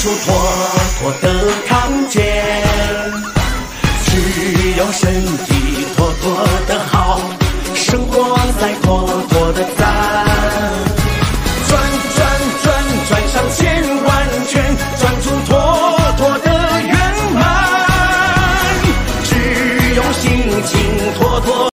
出妥妥的康健，只有身体妥妥的好，生活才妥